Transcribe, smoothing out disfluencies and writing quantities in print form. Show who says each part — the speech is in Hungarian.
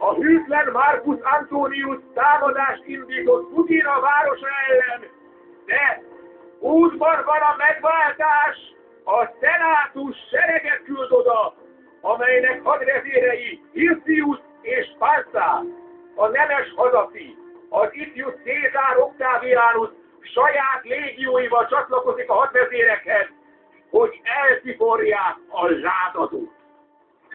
Speaker 1: A hűtlen Marcus Antonius támadást indított Pudina városa ellen, de útban van a megváltás, a szenátus sereget küld oda, amelynek hadvezérei Hirtius és Pansa, a nemes hazafi, az ifjú Cézár Octavianus saját légióival csatlakozik a hadvezérekhez, hogy elsziporják a lázadót.